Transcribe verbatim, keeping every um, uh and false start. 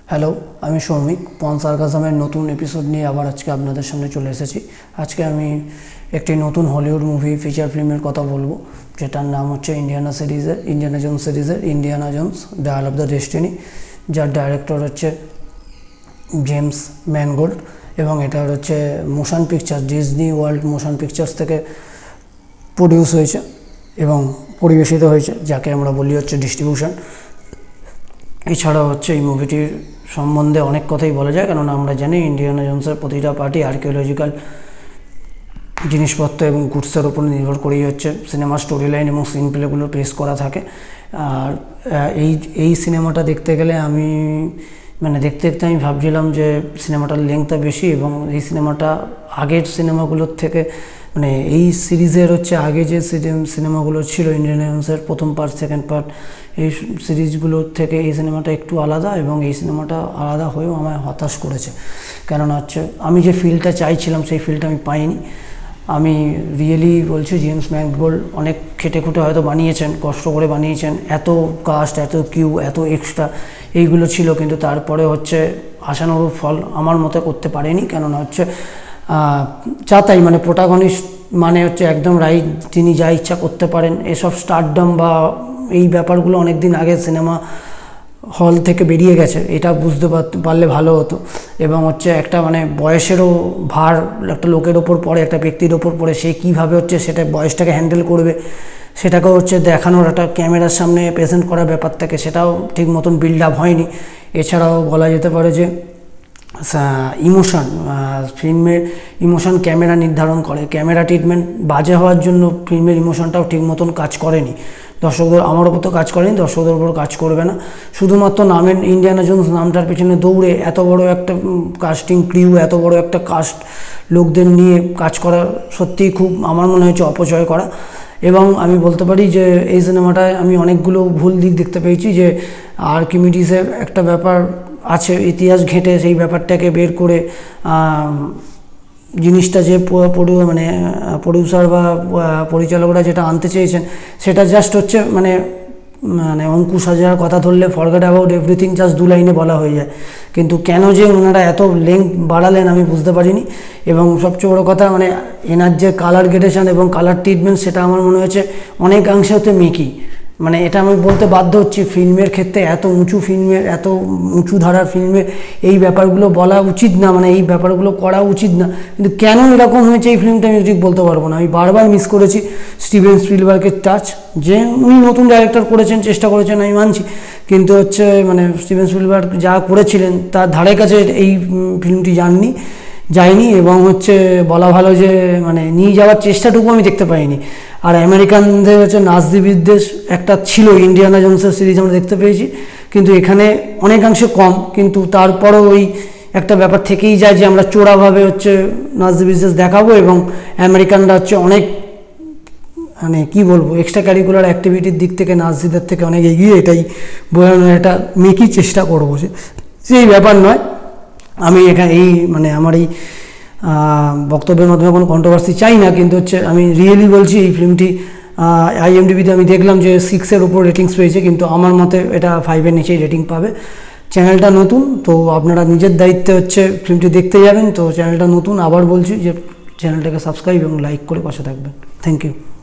Hello, আমি সৌমিক পন সার্কাসামের নতুন এপিসোড নিয়ে আবার আজকে আপনাদের সামনে চলে এসেছি। আজকে আমি একটি নতুন হলিউড মুভি ফিচার ফিল্মের কথা বলবো, যেটার নাম হচ্ছে ইন্ডিয়ানা সিরিজের ইন্ডিয়ানা জোন্স সিরিজের Indiana Jones dial of the destiny, যার ডাইরেক্টর হচ্ছে জেমস ম্যানগোল্ড এবং এটা হচ্ছে motion pictures Disney world motion pictures থেকে প্রডিউস হয়েছে এবং পরিবেশিত হয়েছে, যাকে আমরা বলি হচ্ছে ডিস্ট্রিবিউশন। এছাড়াও হচ্ছে এই মুভিটির সম্বন্ধে অনেক কথাই বলা যায়, কারণ আমরা জানি ইন্ডিয়ানা জোন্সের প্রতিটা পার্টি আর্কিওলজিক্যাল জিনিসপত্র এবং গুডসের উপর নির্ভর করেই হচ্ছে সিনেমার স্টোরি লাইন এবং সিন প্লেগুলো পেশ করা থাকে। আর এই এই সিনেমাটা দেখতে গেলে আমি মানে দেখতে দেখতে আমি ভাবছিলাম যে সিনেমাটার লেংথটা বেশি এবং এই সিনেমাটা আগের সিনেমাগুলোর থেকে মানে এই সিরিজের হচ্ছে আগে যে সিনেমাগুলো ছিল ইন্ডিয়ানা জোন্সের প্রথম পার্ট সেকেন্ড পার্ট, এই সিরিজগুলোর থেকে এই সিনেমাটা একটু আলাদা এবং এই সিনেমাটা আলাদা হয়েও আমায় হতাশ করেছে। কেননা হচ্ছে আমি যে ফিলটা চাইছিলাম সেই ফিলটা আমি পাইনি। আমি রিয়েলি বলছি, জেমস ম্যানগোল্ড অনেক খেটে খুঁটে হয়তো বানিয়েছেন, কষ্ট করে বানিয়েছেন, এত কাস্ট, এত কিউ, এত এক্সট্রা এইগুলো ছিল, কিন্তু তারপরে হচ্ছে আশানুরূপ ফল আমার মতে করতে পারেনি। কেননা হচ্ছে যা তাই মানে প্রোটাগনিস্ট মানে হচ্ছে একদম রাইট, তিনি যা ইচ্ছা করতে পারেন, এসব স্টারডম বা এই ব্যাপারগুলো অনেক দিন আগে সিনেমা হল থেকে বেরিয়ে গেছে, এটা বুঝতে পারলে ভালো হতো। এবং হচ্ছে একটা মানে বয়সেরও ভার একটা লোকের ওপর পড়ে, একটা ব্যক্তির ওপর পড়ে, সে কীভাবে হচ্ছে সেটা বয়সটাকে হ্যান্ডেল করবে সেটাকেও হচ্ছে দেখানোর একটা ক্যামেরার সামনে প্রেজেন্ট করার ব্যাপার থাকে, সেটাও ঠিক মতন বিল্ড আপ হয়নি। এছাড়াও বলা যেতে পারে যে ইমোশন, ফিল্মের ইমোশন ক্যামেরা নির্ধারণ করে, ক্যামেরা ট্রিটমেন্ট বাজে হওয়ার জন্য ফিল্মের ইমোশনটাও ঠিক মতন কাজ করেনি। দর্শকদের আমার ওপর তো কাজ করেনি, দর্শকদের ওপর কাজ করবে না। শুধুমাত্র নামের ইন্ডিয়ানা জোন্স নামটার পেছনে দৌড়ে এত বড় একটা কাস্টিং ক্রিউ, এত বড় একটা কাস্ট লোকদের নিয়ে কাজ করা সত্যিই খুব আমার মনে হচ্ছে অপচয় করা। এবং আমি বলতে পারি যে এই সিনেমাটায় আমি অনেকগুলো ভুল দিক দেখতে পেয়েছি, যে আর্কিমিডিসের একটা ব্যাপার আছে, ইতিহাস ঘেঁটে সেই ব্যাপারটাকে বের করে জিনিসটা যে মানে প্রডিউসার বা পরিচালকরা যেটা আনতে চেয়েছেন সেটা জাস্ট হচ্ছে মানে মানে অঙ্কুশ হাজরার কথা ধরলে ফরগেট অ্যাবাউট এভরিথিং জাস্ট দু লাইনে বলা হয়ে যায়, কিন্তু কেন যে ওনারা এত লেন্থ বাড়ালেন আমি বুঝতে পারিনি। এবং সবচেয়ে বড়ো কথা মানে এনার যে কালার গ্রেডেশন এবং কালার ট্রিটমেন্ট সেটা আমার মনে হচ্ছে অনেকাংশে হতে মেকি, মানে এটা আমি বলতে বাধ্য হচ্ছি, ফিল্মের ক্ষেত্রে এত উঁচু ফিল্মের এত উঁচু ধারার ফিল্মে এই ব্যাপারগুলো বলা উচিত না, মানে এই ব্যাপারগুলো করা উচিত না, কিন্তু কেন এরকম হয়েছে এই ফিল্মটা আমি ঠিক বলতে পারবো না। আমি বারবার মিস করেছি স্টিভেন স্পিলবার্গের টাচ, যে উনি নতুন ডাইরেক্টর করেছেন, চেষ্টা করেছেন, আমি মানছি, কিন্তু হচ্ছে মানে স্টিভেন স্পিলবার্গ যা করেছিলেন তার ধারে কাছে এই ফিল্মটি যাননি যায়নি এবং হচ্ছে বলা ভালো যে মানে নিয়ে যাওয়ার চেষ্টাটুকু আমি দেখতে পাইনি। আর আমেরিকানদের হচ্ছে নাৎসি বিদ্বেষ একটা ছিল ইন্ডিয়ানা জোন্সের সিরিজ আমরা দেখতে পেয়েছি, কিন্তু এখানে অনেকাংশে কম, কিন্তু তারপরও ওই একটা ব্যাপার থেকেই যায় যে আমরা চোরাভাবে হচ্ছে নাৎসি বিদ্বেষ দেখাবো এবং আমেরিকানরা হচ্ছে অনেক মানে কী বলবো এক্সট্রা কারিকুলার অ্যাক্টিভিটির দিক থেকে নাৎসিদের থেকে অনেক এগিয়ে, এটাই বোঝানোর একটা মেকি চেষ্টা করবো, সেই ব্যাপার নয়। আমি এখানে এই মানে আমার এই বক্তব্যের মাধ্যমে কোনো কন্ট্রোভার্সি চাই না, কিন্তু হচ্ছে আমি রিয়েলি বলছি এই ফিল্মটি আইএমডিবিতে আমি দেখলাম যে সিক্সের উপর রেটিংস পেয়েছে, কিন্তু আমার মতে এটা ফাইভের নিচেই রেটিং পাবে। চ্যানেলটা নতুন, তো আপনারা নিজের দায়িত্বে হচ্ছে ফিল্মটি দেখতে যাবেন। তো চ্যানেলটা নতুন, আবার বলছি যে চ্যানেলটাকে সাবস্ক্রাইব এবং লাইক করে পাশে থাকবেন। Thank you.